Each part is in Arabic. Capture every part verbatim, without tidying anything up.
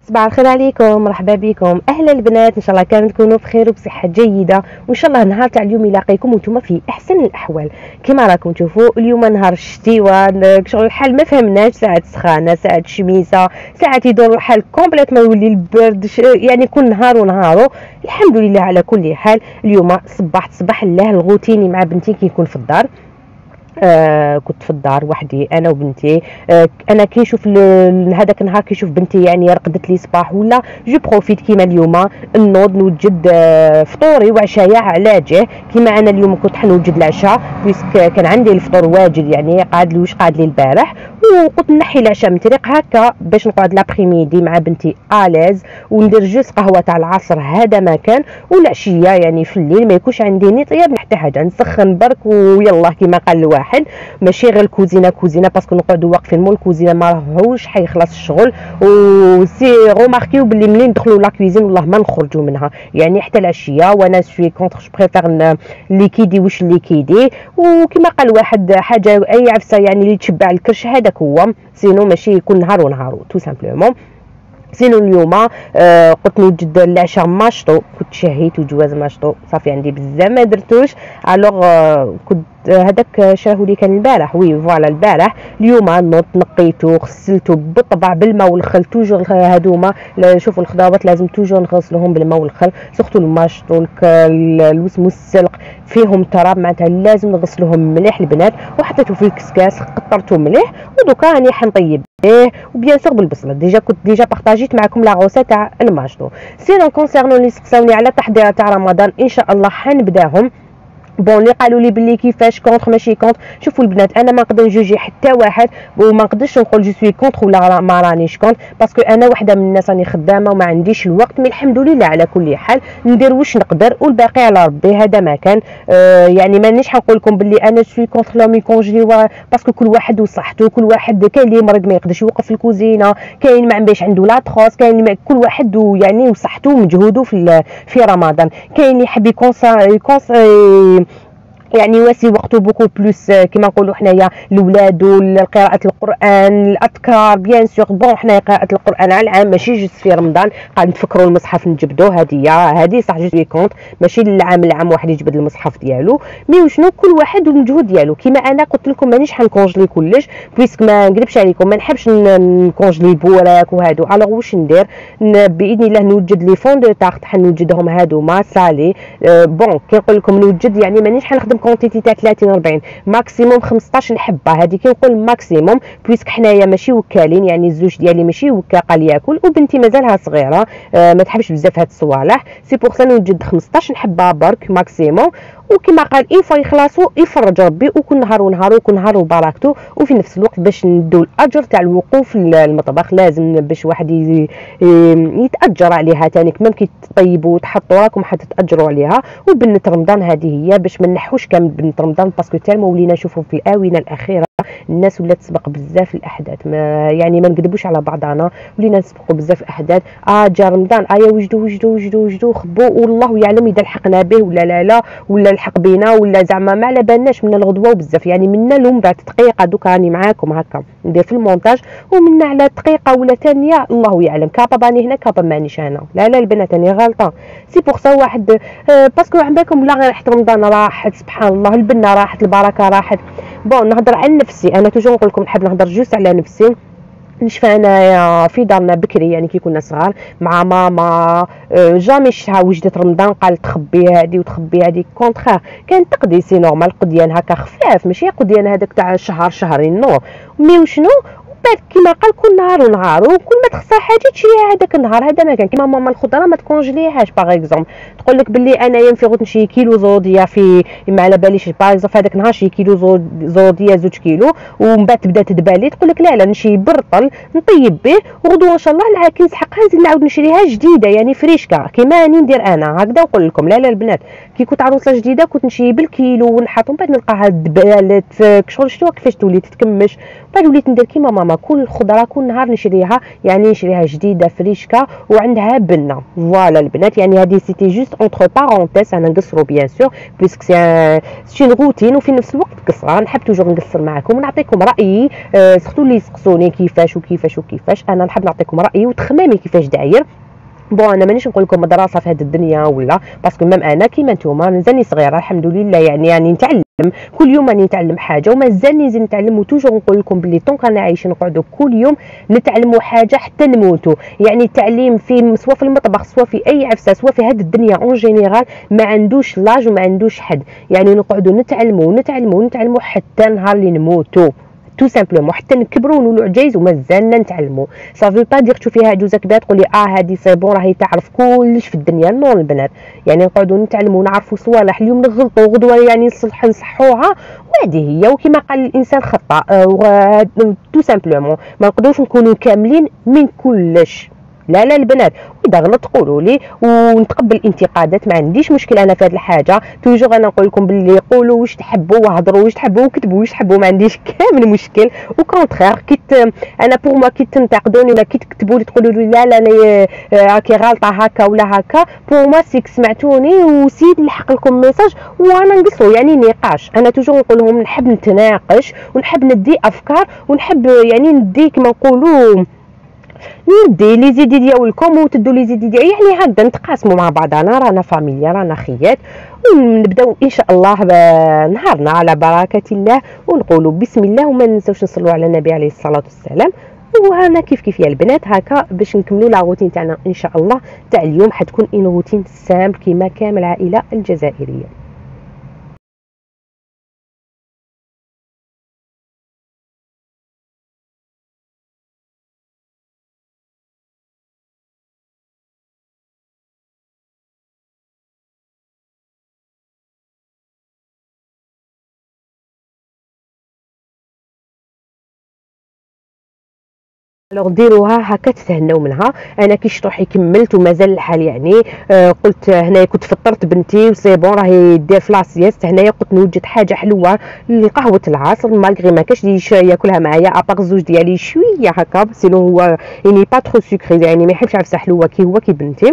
صباح الخير عليكم، مرحبا بكم. اهلا البنات، ان شاء الله كانوا تكونوا بخير وبصحه جيده، وان شاء الله نهار تاع اليوم يلاقيكم وانتم في احسن الاحوال. كما راكم تشوفوا اليوم نهار الشتيوه، شغل الحال ما فهمناش، ساعات سخانه ساعات شميسه ساعات يدور الحال كومبليتمون يولي البرد، يعني كل نهار ونهارو. الحمد لله على كل حال. اليوم صبحت صباح الله الغوتيني مع بنتي كيكون في الدار. آه كنت في الدار وحدي انا وبنتي. آه انا كي نشوف هذاك النهار كيشوف بنتي يعني رقدت لي صباح ولا جو بروفيت كيما اليوم نوض نوجد آه فطوري وعشايا على جه. كيما انا اليوم كنت حنوجد العشاء بيسك كان عندي الفطور واجد، يعني قعد لي واش قعد لي البارح، وقلت نحي العشاء من طريق هكا باش نقعد لابريميدي مع بنتي اليز وندير جوست قهوه تاع العصر، هذا ما كان. والعشيه يعني في الليل ما يكونش عندي ني طياب حتى حاجه، نسخن برك ويلا كيما قال الواحد، ماشي غير الكوزينه كوزينه باسكو نقعدوا واقفين مول الكوزينه ما راهوش حيخلص الشغل. وسي روماركيو باللي ملي ندخلوا لا كوزين والله ما نخرجوا منها، يعني حتى العشيه. وانا سوي كونتر جو بريفير ليكيدي واش ليكيدي، وكما قال واحد حاجه اي عفسه يعني اللي تشبع الكرش هذاك هو، سينو ماشي يكون نهار ونهار تو سامبلومون. سينو اليوم آه قلت نوجد العشاء ماشطو، كنت شهيت وجواز ماشطو صافي عندي بزاف ما درتوش. الوغ آه كنت هذاك شاهولي كان البارح، وي فوالا البارح. اليوم نوض نقيتو غسلتو بالطبع بالماء والخل، توجور هادوما شوفوا الخضروات لازم توجور نغسلوهم بالماء والخل، سورتو الماشطو الوسمو السلق فيهم تراب معناتها لازم نغسلوهم مليح البنات، وحطيته في الكسكاس قطرته مليح، ودوكا راني حنطيب به وبيان سور بالبصله. ديجا كنت ديجا بارطاجيت معكم لا غوسه تاع الماشطو. سينو كونسيرنو اللي سقساوني على تحضير تاع رمضان ان شاء الله حنبداهم. بون اللي قالوا لي بلي كيفاش كونتر ماشي كونتر، شوفوا البنات انا ما نقدر نجوجي حتى واحد وما نقدرش نقول جو سوي كونتر ولا ما رانيش كونتر، باسكو انا وحده من الناس راني خدامه وما عنديش الوقت. مي الحمد لله على كل حال ندير واش نقدر والباقي على ربي، هذا ما كان. آه يعني مانيش حنقول لكم بلي انا سوي كونتر لو مي كونجلي، باسكو كل واحد وصحته، كل واحد كاين اللي مريض ما يقدرش يوقف في الكوزينه، كاين ما عندش عنده لا تخوص، كاين كل واحد يعني وصحته ومجهوده في في رمضان. كاين اللي يحب يكونسا يعني واسي وقته بوكو بلوس كما نقولوا حنايا الاولاد وقراءه القران الاذكار بيان سور. بون حنايا قراءه القران على العام ماشي جوست في رمضان، قاعد نفكروا المصحف نجبدوه، هذه هذه صح جو كونت، ماشي العام العام واحد يجبد المصحف ديالو. مي وشنو كل واحد والمجهود ديالو. كما انا قلت لكم مانيش حنكونجلي كلش بويسك ما نقلبش عليكم، ما نحبش نكونجلي بوراك وهادو. الوغ واش ندير باذن الله نوجد لي فون دو طارت حنوجدهم هادو ما سالي. أه بون كي نقول لكم نوجد يعني مانيش حنخدم كونتيتي تاع ثلاثين أربعين، ماكسيموم خمسطاش حبه، هذه كي نقول ماكسيموم بويسك حنايا ماشي وكالين، يعني الزوج ديالي ماشي وكا قال ياكل، وبنتي مازالها صغيره آه ما تحبش بزاف هاد الصوالح، سي بوغ سا نوجد خمسطاش حبه برك ماكسيموم. وكما قال اين فوا يخلصوا يفرج ربي، وكل نهار ونهار وكل نهار وبركته. وفي نفس الوقت باش ندو الاجر تاع الوقوف في المطبخ لازم باش واحد يتاجر عليها تاني، كما كي تطيبوا وتحطوا راكم حتتاجروا عليها. وبنه رمضان هذه هي باش ما نحوش كامل بنه رمضان، باسكو تالمو ولينا نشوفوا في الاونه الاخيره الناس ولات تسبق بزاف الاحداث، ما يعني ما نكذبوش على بعضنا، ولينا نسبقوا بزاف الاحداث. اه جا رمضان ايا وجدوا وجدوا وجدوا وجدوا خبوا، والله يعلم اذا لحقنا به ولا لا لا، ولا الحق بينا ولا زعما ما على بالناش من الغدوه وبزاف، يعني منا لهم بعد دقيقه دوك راني معاكم هكا ندير في المونتاج، ومنا على دقيقه ولا ثانيه الله يعلم، كابا باني هنا كابا مانيش انا، لا لا البنات راني غلطه. سي بوغ سا واحد آه باسكو عندكم ولا غير حتى رمضان راحت سبحان الله، البنه راحت البركه راحت. بون نهضر عن نفسي انا، توجور نقول لكم نحب نهضر جوست على نفسي. نشفى انايا في دارنا بكري يعني كي كنا صغار مع ماما، جامي شها وجدت رمضان قالت تخبي هذه وتخبي هذه، كونتخير كان تقدي سي نورمال قديان هكا خفاف، ماشي قديان هذاك تاع شهر شهرين نو. مي وشنو بعد كيما قال كل نهار ونهار، وكل ما تخسر حاجه تشريها هذاك النهار، هذا ما كان. كيما ماما الخضره ما تكونجليهاش باغ اكزومبل، تقول لك باللي انايا نفيغ نشري كيلو زوديه في ما على باليش باغ اكزومبل هذاك النهار شي كيلو زوديه زوج كيلو، ومن بعد تبدا تدبالي تقول لك لا لا نشري برطل نطيب به، وغدوه ان شاء الله العاد كي نسحقها نزيد نعاود نشريها جديده يعني فريشكا كيما راني ندير انا هكذا. نقول لكم لا لا البنات كي كنت عروسه جديده كنت نشري بالكيلو ونحط، ومن بعد نلقاها دبالت شغل شتو كيفاش تولي تتكمش، بعد وليت ندير كيما ماما الخضره، كل خضره كل نهار نشريها، يعني نشريها جديده فريشكا وعندها بنه. فوالا البنات، يعني هذه سيتي جوست اونتر بارونتيز، انا نقصروا بيان سور بيسك سي سي روتين، وفي نفس الوقت قصره نحب توجور نقصر معكم ونعطيكم رايي، أه سختو اللي يسقسوني كيفاش وكيفاش وكيفاش، انا نحب نعطيكم رايي وتخمامي كيفاش داير. بون انا مانيش نقول لكم مدرسه في هذه الدنيا ولا، باسكو ميم انا كيما نتوما مازالني صغيره الحمد لله، يعني يعني نتعلم كل يوم، راني نتعلم حاجه ومازالني نزيد نتعلم، وتوجور نقول لكم بلي طونك رانا عايشين نقعدوا كل يوم نتعلموا حاجه حتى نموتوا. يعني التعليم في سواء في المطبخ سواء في اي عفسه سواء في هذه الدنيا اون جينيرال ما عندوش لاج وما عندوش حد، يعني نقعدوا نتعلموا ونتعلموا ونتعلموا حتى نهار اللي نموتوا تو سامبلومون، حتى نكبروا ونولوا عجايز ومازالنا نتعلموا. صافي با دير تشوفيها عجوزه كبيره تقولي اه هذه سي بون راهي تعرف كلش في الدنيا. نو البنات، يعني نقعدوا نتعلموا ونعرفوا صوالح، اليوم نغلطوا غدوه يعني نصلح نصحوها، وهذه هي. وكما قال الانسان خطا أه تو سامبلومون، ما نقدروش نكونوا كاملين من كلش. لا لا البنات، واذا غلط قولوا لي ونتقبل الانتقادات، ما عنديش مشكل انا في هذه الحاجه. توجور انا نقول لكم باللي قولوا واش تحبوا وهضروا واش تحبوا وكتبوا واش تحبوا، ما عنديش كامل مشكل. وكونترير كيت انا بور ما كي تنتقدوني ولا كي تكتبوا لي تقولوا لي لا لا انا راكي غالطه هكا ولا هكا، بور ما سيك سمعتوني وسيد نلحق لكم ميساج وانا نقصوا، يعني نقاش. انا توجور نقول لهم نحب نتناقش ونحب ندي افكار ونحب يعني ندي كما نقولوا ندي لي زيدي ديالكم وتدوا لي زيدي ديالي، يعني هكذا نتقاسموا مع بعضنا، رانا فاميليا رانا خيات، ونبداو ان شاء الله نهارنا على بركه الله، ونقولوا بسم الله وما ننساوش نصلوا على النبي عليه الصلاه والسلام. وهنا كيف كيف يا البنات هكا باش نكملوا لا روتين تاعنا ان شاء الله تاع اليوم، حتكون ان روتين سامبل كيما كامل العائله الجزائريه. الوغ ديروها هكا تتهناو منها. انا كي شطوحي كملت ومازال الحال، يعني آه قلت هنايا كنت فطرت بنتي وسي بون راهي دير في لاسيست، هنايا قلت نوجد حاجه حلوه لقهوه العصر مالغري ما كاش لي ياكلها معايا ابار زوج ديالي شويه هكا، سينو هو يعني با ترو سكري، يعني ما يحبش عفسه حلوه كي هو كي بنتي.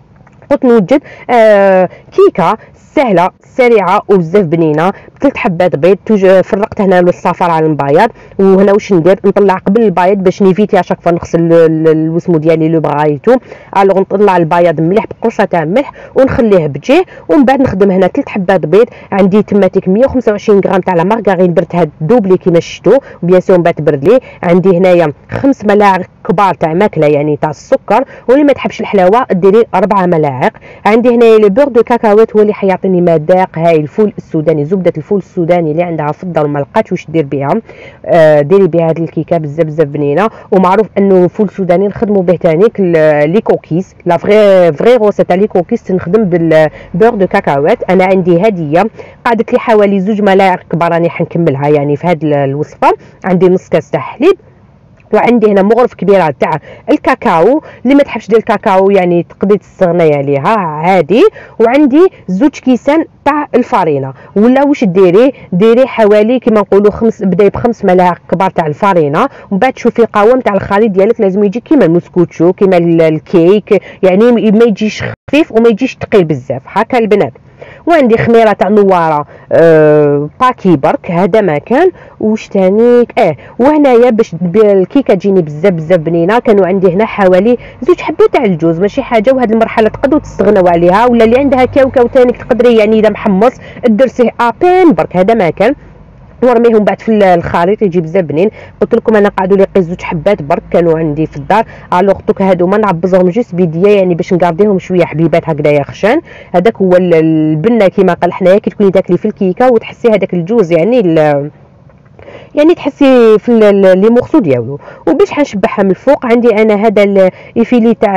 قلت نوجد آه كيكه سهله سريعه وبزاف بنينه بثلاث حبات بيض. فرقت هنا الصفار على البياض، وهنا واش ندير نطلع قبل البياض باش نيفيتي اشاك فوا نغسل الوسمو ديالي لو بغايتو. الوغ نطلع البياض مليح بقرصه تاع ملح ونخليه بجيه، ومن بعد نخدم هنا ثلاث حبات بيض. عندي تماتيك مية وخمسة وعشرين غرام تاع لا مارغرين درتها دوبلي كيما شفتوا وبيان سور من بعد تبرد لي. عندي هنايا خمس ملاعق كبار تاع ماكله يعني تاع السكر، واللي ما تحبش الحلاوه ديري أربعة ملاعق. عندي هنايا لو بور دو كاكاوات هو اللي حيعطيني مذاق. هاي الفول السوداني، زبده الفول السوداني اللي عندها في الدار ما لقاتش واش دير بها، آه ديري بها هذه الكيكه بزاف بزاف بنينه. ومعروف انه الفول السوداني نخدموا به تانيك لي كوكيز، لا فري فري روسيت تاع لي كوكيز تنخدم بالبور دو كاكاوات. انا عندي هديه قعدت لي حوالي زوج ملاعق كبار، راني حنكملها يعني في هذه الوصفه. عندي نص كاس تاع حليب، وعندي هنا مغرف كبيره تاع الكاكاو، اللي ما تحبش ديال الكاكاو يعني تقدري تستغني عليها عادي. وعندي زوج كيسان تاع الفارينه، ولا واش ديري ديري حوالي كما نقولوا خمس، بداي بخمس ملاعق كبار تاع الفارينه، ومن بعد شوفي القوام تاع الخليط ديالك لازم يجي كيما المسكوتشو كيما الكيك، يعني ما يجيش خفيف وما يجيش ثقيل بزاف هكا البنات. وعندي خميره تاع نواره أه باكي برك هذا ما كان. واش تانيك اه وهنايا باش الكيكه تجيني بزاف بزاف بنينه كانوا عندي هنا حوالي زوج حبات تاع الجوز، ماشي حاجه. وهذه المرحله تقدروا تستغنوا عليها، ولا اللي عندها كاوكاو تانيك تقدري يعني اذا محمص درسيه ابين برك هذا ما كان، ورميهم بعد في الخليط يجي بزاف بنين. قلت لكم انا قعدوا لي زوج حبات برك كانوا عندي في الدار. الوغ دوك هادوما نعبزهم جوست بيديا يعني باش نقارديهم شويه حبيبات هكذايا خشان. هذاك هو البنه كيما قال حنايا كي تكوني تاكلي في الكيكه وتحسي هذاك الجوز يعني يعني تحسي في لي مورسو ديالو. وباش حنشبعها من الفوق عندي انا هذا الافيلي تاع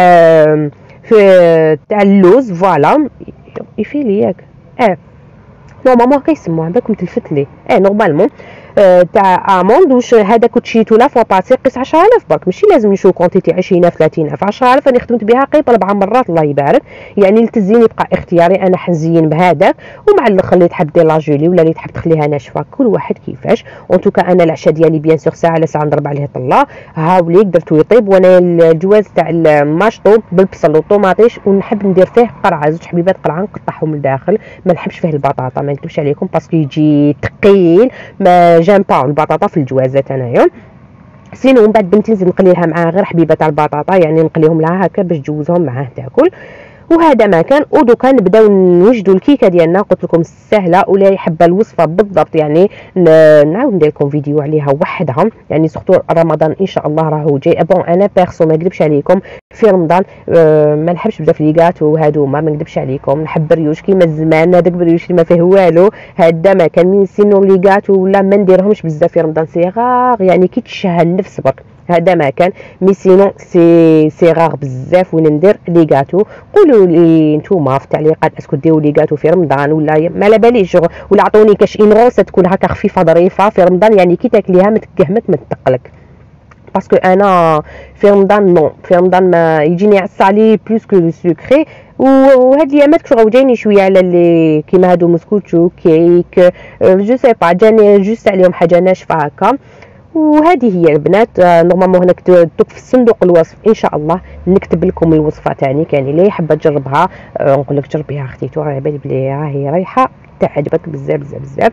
تاع اللوز، فوالا افيلي ياك اه نورمالمون كيسموها بالكم تلفت لي اه نورمالمون تاع اموند. واش هذا كنت شريتو لا فوا باسي قيس عشرة آلاف برك، ماشي لازم نشوف كونتيتي عشرين ألف ثلاثين ألف. عشرة آلاف انا خدمت بها قريب اربع مرات الله يبارك. يعني التزيين يبقى اختياري، انا حنزين بهذاك ومع الاخر اللي تحب دير لاجولي ولا اللي تحب تخليها ناشفه كل واحد كيفاش. اون توكا انا العشاء ديالي بيان سور ساعه على ساعه نضرب عليه طله هاوليك درتو يطيب، وانا الجواز تاع الماشطو بالبصل والطوماطيش ونحب ندير فيه قرعه زوج حبيبات قرعه نقطعهم من الداخل. ما نحبش فيه البطاطا ما نكذبش عليكم باسكو يجي ثقيل، ما جام با البطاطا في الجوازات انايا. سينو من بعد بنتي نزيد نقلي لها معاها غير حبيبه تاع البطاطا، يعني نقليهم لها هكا باش تجوزهم معاه تاكل. وهذا ما كان. ودوكا نبداو نوجدوا الكيكه ديالنا، قلت لكم سهله ولا يحب الوصفه بالضبط يعني نعاود ندير لكم فيديو عليها وحدها، يعني سورتو رمضان ان شاء الله راهو جاي. بون انا بيرسو ما نكذبش عليكم في رمضان أه ما نحبش بزاف لي غاتو وهادوما ما نكذبش عليكم، نحب بريوش كيما الزمان هذاك بريوش اللي ما فيه والو. هذا ما كان من سينو لي غاتو ولا ما نديرهمش بزاف في رمضان صغار، يعني كي تشهى النفس برك. هذا ما كان مي سينو سي سي غار بزاف وين ندير لي غاتو. قولوا لي نتوما في التعليقات اسكو ديروا لي غاتو في رمضان ولا ما على باليش، ولا عطوني كاش ان روسه تكون هكا خفيفه ظريفه في رمضان، يعني كي تاكليها ما تكهمك ما تثقلك. باسكو انا في رمضان نو في رمضان ما يجيني عصا عليه بلوس كو لو سكري. وهاد الايامات كنت راهو جايني شويه على اللي كيما هادو مسكوتشو كيك جو سي با جاني جوست عليهم حاجه ناشفه هكا. وهذه هي البنات نورمالمون هنا كتبت في الصندوق الوصف ان شاء الله نكتب لكم الوصفه تاعي، كان اللي حابه تجربها نقول لك جربيها اختي تو على بالي بلي راهي رايحه تعجبك بزاف بزاف بزاف.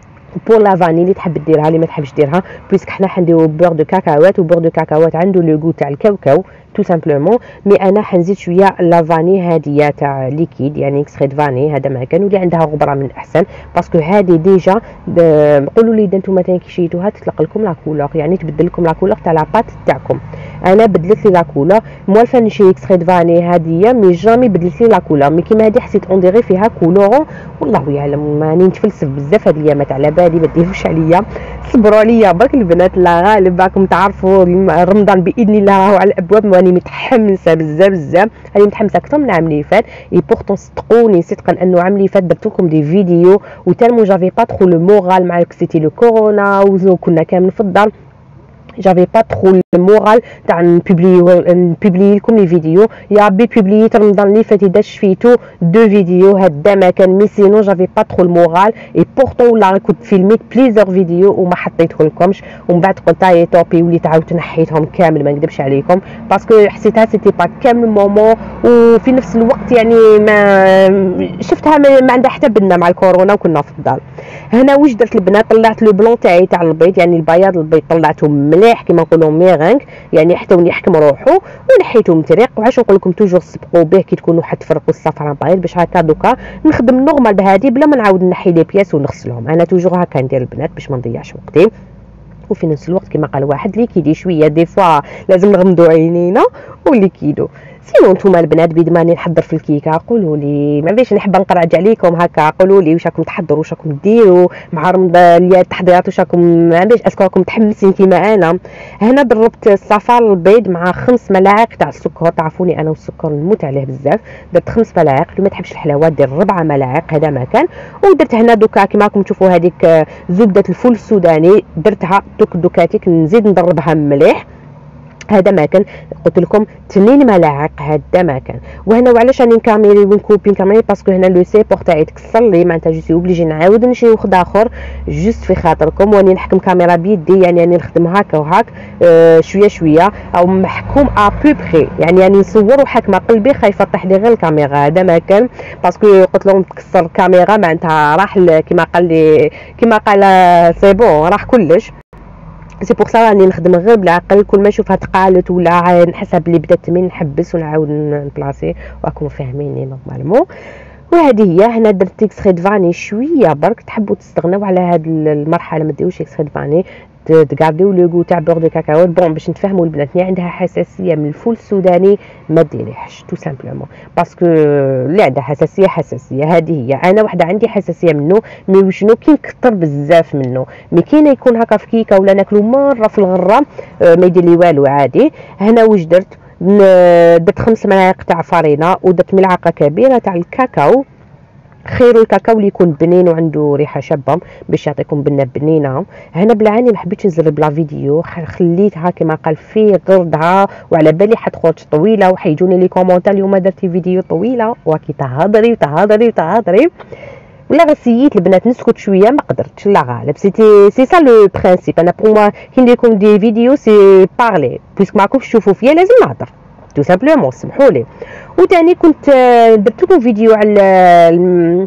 بور لا فاني اللي تحب ديرها اللي ما تحبش ديرها بويسك حنا حنديرو بور دو كاكاوات، وبور دو كاكاوات عنده لو غو تاع الكاوكاو تو سامبلومون. مي انا حنزيد شويه لا فاني هاديه تاع ليكيد يعني اكستري فاني. هذا ما كان واللي عندها غبره من احسن باسكو هذه ديجا قولوا لي انتم مثلا كي شريتوها تطلق لكم لا كولور، يعني تبدل لكم لا كولور تاع لا بات تاعكم. انا بدلت لي لا كولور موالفه نشري اكستري فاني هاديه مي جامي بدلت لي لا كولور. مي كيما هذه حسيت اون ديغي فيها كولور والله يعلم ماني نتفلسف بزاف هاد الايامات على بالي ما ديروش عليا. صبروا عليا برك البنات الله غالب راكم تعرفوا رمضان باذن الله راهو على الابواب واني متحمسه بزاف بزاف. راني متحمسه اكثر من العام اللي فات. اي بورتون صدقوني صدقا انه العام اللي فات درت لكم دي فيديو وتالمو جافي با ترو لو مورال مع سيتي لو كورونا وكنا كامل في الدار جافي با ترو المورال تاع نبوبلي نبوبلي لكم لي فيديو. يا ربي بوبليت رمضان اللي فات اذا شفيتو دو فيديو هدا ما كان مي سينو جافي با ترو المورال اي بورتون ولا كنت فيلميت بليزيور فيديو وما حطيته لكمش. ومن بعد قلت هاي طوبي وليت عاودت نحيتهم كامل ما نكذبش عليكم باسكو حسيتها سيتي با كامل مومون وفي نفس الوقت يعني ما شفتها ما عندها حتى بنا مع الكورونا وكنا في الدار. هنا واش درت البنات طلعت لو بلون تاعي تاع البيض يعني البياض البيض طلعته مليح كيما نقولوا ميغانك يعني حتى وني يحكم روحو ونحيته متريق. وعاش نقول لكم توجور سبقوا به كي تكونوا حتفرقوا الصفران بايض باش هكا دوكا نخدم نورمال بهادي بلا ما نعاود نحي لي بياس ونغسلهم. انا توجور هكا ندير البنات باش ما نضيعش وقتي وفي نفس الوقت كما قال واحد لي كيدي شويه دي فوا لازم نغمضوا عينينا واللي كيدو. سينو نتوما البنات بيد ماني نحضر في الكيكه قولوا لي ما بيش نحب نقرا عليكم هكا قولوا لي واش راكم تحضروا واش راكم ديروا مع رمضان التحضيرات واش راكم ما بيش اسكو راكم متحمسين كيما انا. هنا ضربت الصفار البيض مع خمس ملاعق تاع السكر. تعرفوني انا والسكر نموت عليه بزاف. درت خمس ملاعق اللي ما تحبش الحلاوه دير ربعه ملاعق هذا ما كان. ودرت هنا دوكا كيما راكم تشوفوا هذيك زبده الفول السوداني درتها دوك دوكاتيك نزيد ندربها مليح. هذا ما كان قلت لكم اثنين ملاعق هذا ما كان. وهنا وعلاش راني نكاميري ونكوبي نكاميري باسكو هنا لو سي بور تاعي تكسر لي معناتها جو سي اوبليجي نعاود نشري واحد اخر جوست في خاطركم واني نحكم كاميرا بيدي يعني راني نخدم هكا وهاك آه شويه شويه او محكوم ا بو بري يعني راني نصور وحكمه قلبي خايفه طيح لي غير الكاميرا. هذا ما كان باسكو قلت لهم تكسر الكاميرا معناتها راح كيما قال لي كيما قال سي بون راح كلش. سي بور سا راني نخدم غير بالعقل كل ما نشوفها تقالت ولا نحسها بلي بدات من نحبس ونعاود نبلاصي راكم فاهميني نورمالمون. وهذه هي هنا درت اكستري فاني شويه برك. تحبوا تستغناو على هذه المرحله ما ديروش اكستري فاني تغارديو لو غو تاع بور دو كاكاو. بون باش نتفاهموا البنات اللي عندها حساسيه من الفول السوداني ما ديريهش تو سامبلومون باسكو اللي عندها حساسيه حساسيه هذه هي. انا وحده عندي حساسيه منه مي وشنو كي نكثر بزاف منه مي كاينه يكون هكا في كيكه ولا ناكلو مره في الغره ما يدير لي والو عادي. هنا واش درت درت خمس ملاعق تاع فرينه ودرت ملعقه كبيره تاع الكاكاو خيروا الكاكاو اللي يكون بنين وعنده ريحه شابه باش يعطيكم بنه بنينه. هنا بلعاني ما حبيتش نزرب لا فيديو، خليتها كما قال في غردها، وعلى بالي حتخرج طويله وحيجوني لي كومونتير اليوم درتي فيديو طويله وكي تهضري وتهضري وتهضري. ولا غسيت البنات نسكت شويه، ما قدرتش لا غالب. سيتي سي سا لو برينسيپ. انا بور موا كي ندير لكم دي فيديو سي بارلي، بيسك معكم تشوفوا فيا لازم نهضر تو سامبلومون، سمحوا لي. وثاني كنت درت لكم فيديو على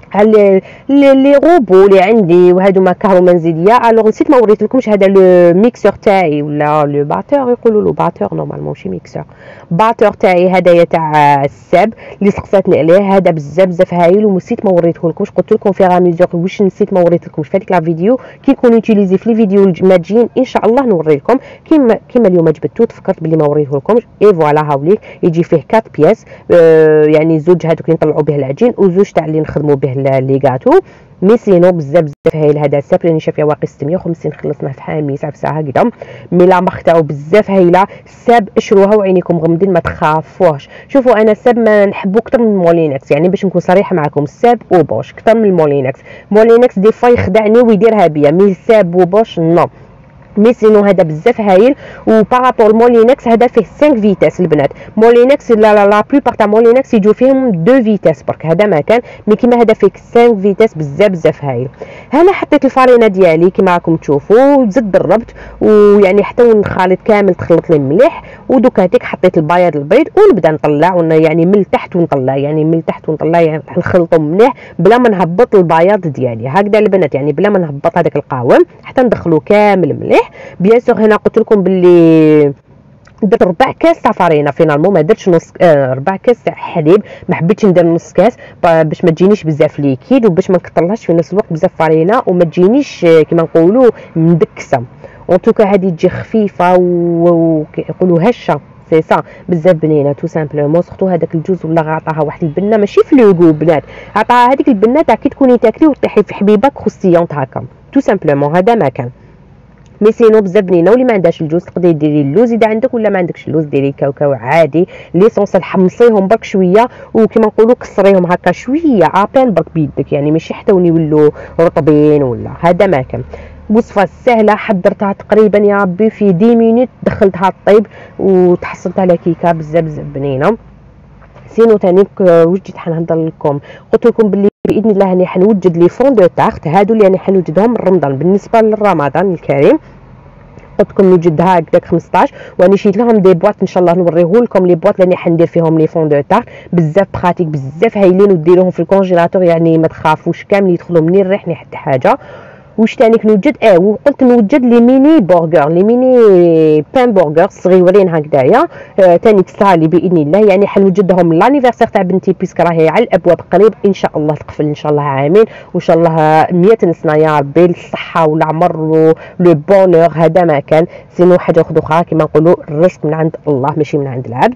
على لي روبو اللي عندي وهادو كهرو منزليه. الوغ نسيت ما وريت لكمش هذا لو ميكسور تاعي ولا لو باتور، يقولوا له باتور نورمالمون ماشي ميكسور، باتور تاعي هدايا تاع الساب اللي سقساتني عليه. هذا بزاف بزاف هايل ونسيت ما وريته لكمش، قلت لكم في غاميزور واش نسيت ما وريت لكمش في هذيك لا فيديو. كي نكون يوتيليزي في لي فيديو الماجيين ان شاء الله نوري لكم. كيما كيما اليوم جبدتو تفكرت بلي ما وريته لكمش. اي فوالا هاوليك يجي فيه أربعة بياس، آه يعني زوج هذوك اللي نطلعوا به العجين وزوج تاع اللي نخدموا به لي غاتو. مي سينو بزاف بزاف هايل هذا الساب، راني شافيه واقي ستمية وخمسين، خلصناه في حاميس عفسه هكذا. مي لا مارك تاعو بزاف هايله. الساب اشروها وعينيكم غمضين ما تخافوش. شوفوا انا الساب ما نحبو اكثر من مولينكس، يعني باش نكون صريحه معكم الساب وبوش اكثر من مولينكس. مولينكس دي فا يخدعني ويديرها بيا، مي الساب وبوش نو. مي سينو هذا بزاف هايل. و بارابور مولينكس هذا فيه خمسة فيتاس البنات. مولينكس لا لا لا بلوبار تاع مولينكس يجوا فيهم اثنين فيتاس برك، هذا ما كان. مي كيما هذا فيه خمسة فيتاس بزاف بزاف هايل. هنا حطيت الفارينه ديالي كيما راكم تشوفوا، زدت دربت ويعني حتى ونخلط كامل تخلط لي مليح. ودوكا هذيك حطيت البياض البيض ونبدا نطلع يعني من التحت ونطلع، يعني من التحت ونطلع، يعني نخلطهم مليح بلا ما نهبط البياض ديالي هكذا البنات، يعني بلا ما نهبط هذاك القوام حتى ندخلو كامل مليح. بيان سور هنا قلت لكم باللي درت ربع كاس تاع فرينه فينالمون، ما درتش نص آه ربع كاس تاع حليب، ما حبيتش ندير نص كاس باش ما تجينيش بزاف ليكيد وباش ما نكثرلهاش في نفس الوقت بزاف فرينه وما تجينيش كيما نقولوا مدكسه. اون توكا هذه تجي خفيفه ويقولوا هشه سي سا بزاف بنينه تو سامبلومون. سورتو هذاك الجوز ولا عطاها واحد البنه ماشي في لوغو بنات، عطاها هذيك البنه تاع كي تكوني تاكلي وطيحي في حبيبك خوستيونط هكا تو سامبلومون. هذا ما كان. مي سينو بزاف بنينه. واللي ما عندهاش الجوز تقدري ديري اللوز اذا عندك، ولا ما عندكش اللوز ديري كاوكاو عادي. ليسونس حمصيهم برك شويه وكما نقولوا كسريهم هكا شويه ابان برك بيدك، يعني ماشي حتى يولوا رطبين ولا. هذا ما كان. وصفه سهله حضرتها تقريبا يا ربي في عشر مينوت، دخلتها طيب وتحصلت على كيكه بزاف بزاف بنينه. سينو تاني واش جيت حنهضر لكم، قلت لكم باللي باذن الله راني حنوجد لي فون دو تارت هادو اللي راني حنوجدهم رمضان بالنسبه لرمضان الكريم. قلت لكم نوجدها هكذاك خمسطاش، واني شيت لهم دي بواط ان شاء الله نوريه لكم لي بواط اللي حندير فيهم لي فون دو تارت بزاف براتيك بزاف هايلين، وديروهم في الكونجيلاتور يعني ما تخافوش كامل يدخلوا منين الريح ني حتى حاجه. واش تاني نوجد اه وقلت نوجد لي ميني برجر، لي ميني بان برجر صغيورين هكذايا آه تاني كسالي باذن الله، يعني حنوجدهم لانيفرسير تاع بنتي بيسك راهي على الابواب قريب ان شاء الله تقفل ان شاء الله عامين وان شاء الله مية سنه يا ربي الصحه والعمر ولو بونور. هذا ما كان. سينو حاجه اخرى كما نقولوا الرزق من عند الله ماشي من عند العبد.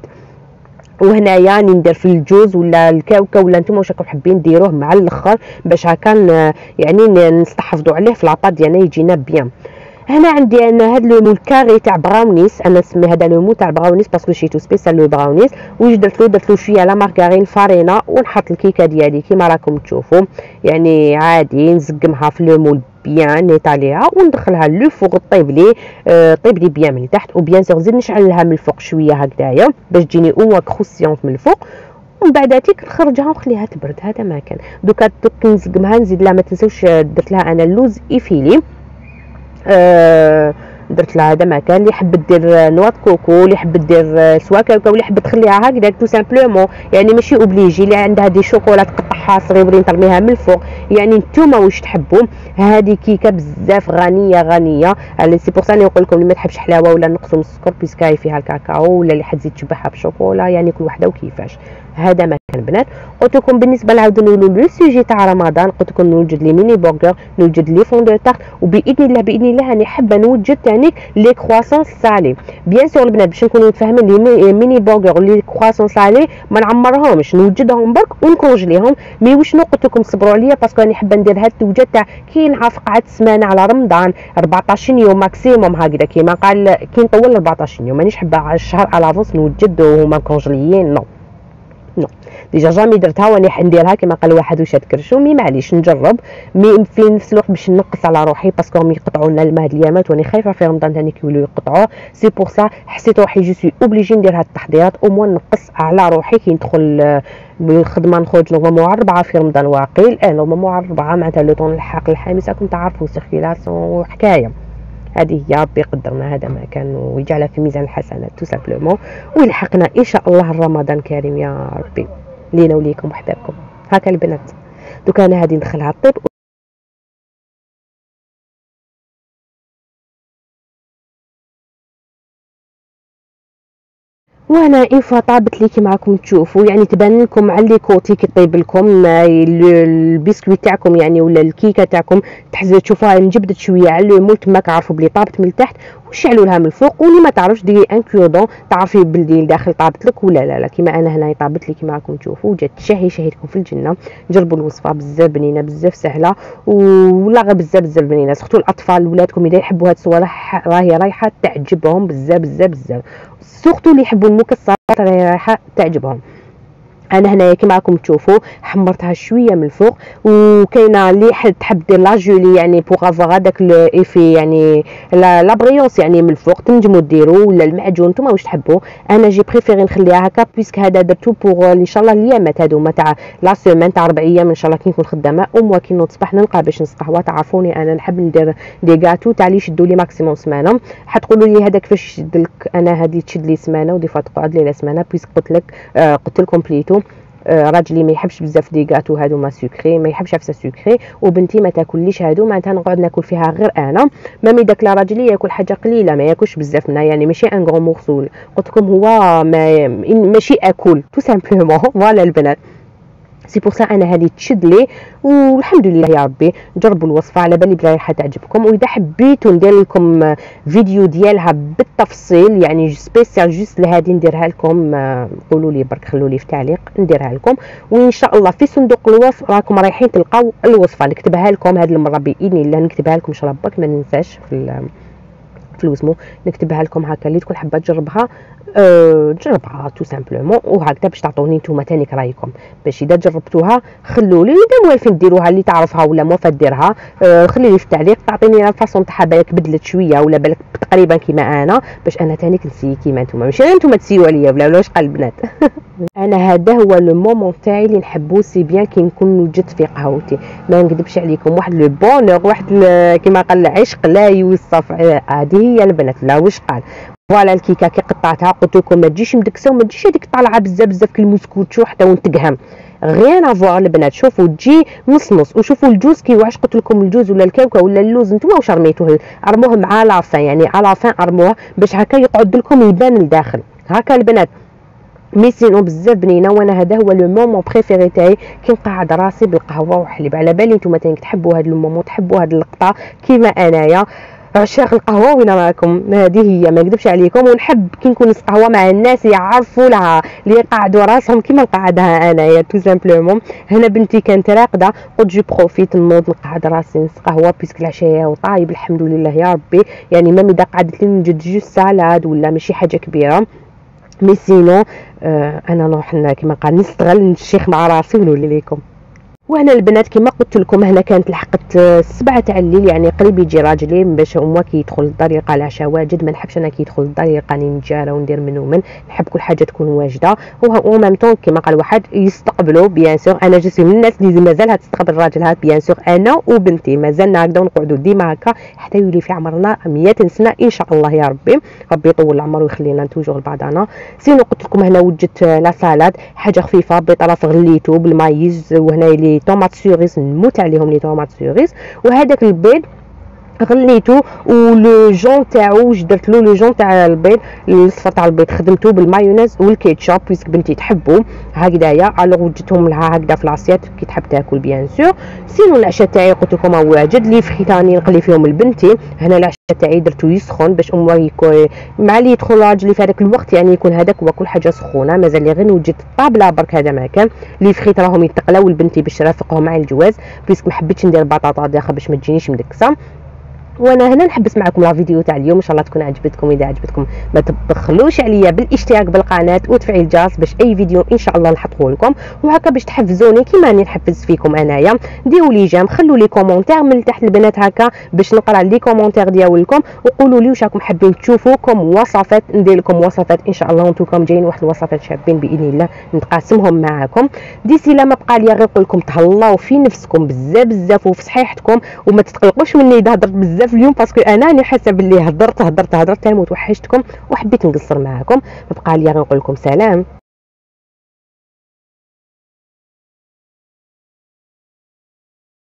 وهنايا يعني ندير في الجوز ولا الكاوكاو ولا نتوما واش راكم حابين ديروه مع الاخر باش هكا يعني نستحفظوا عليه في لاطا ديالنا يجينا بيان. هنا عندي انا هذا لو مول كاري تاع براونيس، انا نسمي هذا لو مول تاع براونيس باسكو شيتو سبيسيال لو براونيس. واش درت له درت له شويه لا مارغرين فارينه ونحط الكيكه ديالي كيما راكم تشوفوا، يعني عادي نزقمها في لو مول بيان نيطاليها وندخلها لو فوق طيب لي آه طيب لي بيان من التحت، وبيان سور زيد نشعل لها من الفوق شويه هكذايا باش تجيني او كروسيونط من الفوق، ومن بعد تيك نخرجها ونخليها تبرد. هذا ما كان. دوكا نزقمها نزيد لها ما تنسوش درت لها انا اللوز ايفيلي آه درت لها هذا ما كان. اللي حب دير نوات كوكو، اللي حب دير سوا كاوكاو، اللي حب تخليها هكذا تو سامبلومون، يعني ماشي اوبليجي. اللي عندها دي شوكولا تقطعها صغيرين ترميها من الفوق، يعني نتوما واش تحبوا. هذه كيكه بزاف غنيه غنيه، سي بور سا نقول لكم اللي ما تحبش حلاوه ولا نقصوا من السكر بيسكاي فيها الكاكاو، ولا اللي حد يزيد تشبعها بشوكولا، يعني كل وحده وكيفاش. هذا ما كان بنات. قلت لكم بالنسبه نعاودوا نقولوا لو سوجي تاع رمضان، قلت لكم نوجد لي ميني برجر، نوجد لي فون دو تارت، وباذن الله باذن الله راني حابه نوجد ثاني لي كرواسون سالي. بيان سور البنات باش نكونوا متفاهمين لي ميني برجر ولي كرواسون سالي ما نعمرهمش، نوجدهم برك ونكونجليهم. مي واش قلت لكم صبروا عليا باسكو راني حابه ندير هاد الوجه تاع كي نعرف قعدت سمانه على رمضان أربعطاش يوم ماكسيموم هكذا كيما قال كي نطول أربعطاش يوم، مانيش حابه على الشهر على فونس نوجد وهما كونجليين نو. نو ديجا جامي درتها واني حنديرها كما قال واحد واش تكرشو مي معليش نجرب، مي في نفس الوقت باش نقص على روحي باسكو راهم يقطعوا لنا الماء هاد الايامات واني خايفه في رمضان ثاني كيوليو يقطعوه. سي بور سا حسيت روحي جو سوي اوبليجي ندير هاد التحضيرات او موان نقص على روحي كي ندخل بالخدمه نخرج نورمالمون على ربعة في رمضان واقيل اه نورمالمون على ربعة معناتها لو طون نلحق الخامسه كنت تعرفوا سيركيلاسيون وحكايه. هذه هي ربي قدرنا هذا ما كان ويجعلها في ميزان الحسنات تو سامبلومون ويلحقنا ان شاء الله رمضان كريم يا ربي لينا وليكم وحبابكم. هكا البنات دوك انا هذه ندخلها الطيب وانا اين فوا طابت لي كيما راكم تشوفوا يعني تبان لكم على لي كوتي كي طيب لكم البسكويت تاعكم يعني ولا الكيكه تاعكم تحزوا تشوفوها نجبدت شويه على لو مول تما كعرفوا بلي طابت من التحت وشعلوا لها من الفوق. واللي ما تعرفش ديري ان كيودون تعرفي بلدي الداخل طابت لك ولا لا لا كيما انا هنا طابت لي كيما راكم تشوفوا جات شهي شهيتكم في الجنه. جربوا الوصفه بزاف بنينه بزاف سهله ولا غير بزاف بزاف بنينه سورتو الاطفال ولادكم اذا يحبوا هاد الصوالح راهي رايحه تعجبهم بزاف بزاف بزاف سورتو اللي يحبوا المكسرات راهي رايحه تعجبهم. انا هنايا كيما راكم تشوفوا حمرتها شويه من الفوق وكاينه اللي تحب دير لا جولي يعني بوغ افوار هذاك الايفي يعني لا بريونس يعني من الفوق تنجموا ديروا ولا المعجون نتوما واش تحبوا. انا جي بريفيري نخليها هكا بيسك هذا درتو بوغ ان شاء الله الايامات هذوما تاع لا سيمين تاع ربع ايام ان شاء الله كي نكون خدامه او موا كي نوض الصباح نلقى باش نسقى قهوه. تعرفوني انا نحب ندير دي غاتو تاع اللي يشدوا لي ماكسيموم سمانه. حتقولوا لي هذا كيفاش يشد لك؟ انا هذه تشد لي سمانه ودي فوا تقعد لي لا سمانه بيسك قلت لك آه قلت لكم بليتو راجلي ما يحبش بزاف دي غاتو هادو ما سكري ما يحبش عفسه سكري وبنتي ما تاكليش هادو معناتها نقعد ناكل فيها غير انا مامي داك لا راجلي ياكل حاجه قليله ما ياكلش بزاف منها يعني ماشي ان غون مورسول. قلت لكم هو ما ماشي اكل تو سامبلومون فوالا البنات سي بور سا انا هذه تشد لي والحمد لله يا ربي. جربوا الوصفه على بالي بلي راح تعجبكم واذا حبيتوا ندير لكم فيديو ديالها بالتفصيل يعني سبيسيال جوست لهذه نديرها لكم قولوا لي برك خلوا لي في تعليق نديرها لكم وان شاء الله في صندوق الوصف راكم رايحين تلقاو الوصفه نكتبها لكم هذه المره باذن الله نكتبها لكم ان شاء الله برك ما ننساش في في الوزمو نكتبها لكم هكا اللي تكون حابه تجربها أه جربها تو سامبلومون وهكذا باش تعطوني نتوما تاني رايكم باش اذا جربتوها خلوا لي اذا موالفين ديروها اللي تعرفها ولا موافا ديرها أه خلي لي في التعليق تعطيني الفاصون تاعها بالك بدلت شويه ولا بالك تقريبا كيما انا باش انا تاني كنسي كيما نتوما ماشي غير نتوما تسيو عليا ولا واش قال البنات. انا هذا هو لو مومون تاعي اللي نحبو سي بيان كي نكون وجدت في قهوتي ما نكذبش عليكم واحد لو بونور واحد كيما قال العشق لا يوصف. هذه هي البنات لا واش قال فوالا الكيكه كي قطعتها قلت لكم ما تجيش مدكسه وما تجيش هذيك طالعه بزاف بزاف كالمسكوتشو حتى وين تقهم غير افوار البنات. شوفوا تجي نص نص وشوفوا الجوز كي واش قلت لكم الجوز ولا الكاوكا ولا اللوز نتوما واش رميتوه ارموه مع لافان يعني على لافان ارموه باش هكا يقعد لكم يبان الداخل هكا البنات مي سينو بزاف بنينه. وانا هذا هو لو مومون بريفيري تاعي كي نقعد راسي بالقهوه وحليب على بالي نتوما تاني تحبوا هذا المومون تحبوا هذه اللقطه كيما انايا عشاق القهوه وين راكم. هذه هي ما نكذبش عليكم ونحب كي نكون نسق قهوه مع الناس يعرفوا لها اللي يقعدوا راسهم كيما نقعدها انايا تو سامبلومون. هنا بنتي كانت راقده قلت جو بروفيت نوض نقعد راسي نسق قهوه بيسك العشاء وطايب الحمد لله يا ربي يعني مامي دا قعدت لي نجد جوج سالاد ولا ماشي حاجه كبيره مي سينو آه انا نروح كيما قال نستغل نشيخ مع راسي ونولي لكم. وهنا البنات كما قلت لكم هنا كانت لحقت السبعة تاع الليل يعني قريب يجي راجلي باش هو كي يدخل الدار يلقى العشاء واجد. ما نحبش انا كي يدخل الدار يلقاني نتجارى وندير من ومن نحب كل حاجه تكون واجده و ميم طون كما قال واحد يستقبلوا بيان سور. انا جسمي من الناس اللي مازالها تستقبل راجلها بيان سور انا وبنتي مازلنا هكذا ونقعدوا ديما هكا حتى يولي في عمرنا مية سنه ان شاء الله يا ربي. ربي يطول العمر ويخلينا توجور لبعضنا. سينو قلت لكم هنا وجدت لا سالاد حاجه خفيفه بطرف غليته بالمايز وهنا لي طوماط سوريس نموت عليهم لي طوماط سوريس وهذاك البيض غليته ولو جون تاعو واش درت له لو جون تاع البيض الصفر تاع البيض خدمته بالمايونيز والكيتشاب بيسك بنتي تحبو هكذايا الوغ وجدتهم لها هكذا في لاصيات كي تحب تاكل بيان سور. سينو العشاء تاعي قلت لكم هو واجد لي فخي ثاني نقلي فيهم لبنتي. هنا العشاء تاعي درتو يسخن باش امه يكون مع اللي يدخل راجلي في هذاك الوقت يعني يكون هذاك هو كل حاجه سخونه. مازال لي غير وجدت الطابله برك هذا ما كان لي فخي راهم يتقلاو لبنتي باش نرافقهم مع الجواز بيسك ما حبيتش ندير بطاطا داخل باش ما تجينيش مدكسه. وانا هنا نحبس معكم لا فيديو تاع اليوم، ان شاء الله تكون عجبتكم. اذا عجبتكم ما تبخلوش عليا بالاشتراك بالقناه وتفعيل الجرس باش اي فيديو ان شاء الله نحطه لكم، وهكا باش تحفزوني كيما راني نحفز فيكم انايا. ديروا لي جيم، خلوا لي كومونتير من تحت البنات هكا باش نقرا لي كومونتير ديالكم، وقولوا لي واش راكم حابين تشوفوا كم وصفات ندير لكم وصفات ان شاء الله. وانتم جايين واحد الوصفات شابين باذن الله نتقاسمهم معكم. ديسي لا ما بقى لي غير نقول لكم تهلاو في نفسكم بزاف بزاف وفي صحيحتكم، وما تتقلقوش مني اذا هضرت بزاف اليوم، باسكو انا راني حاسه باللي هضرت هضرت هضرت تنموت وحشتكم وحبيت نقصر معكم. ما بقى لي غير نقول لكم سلام.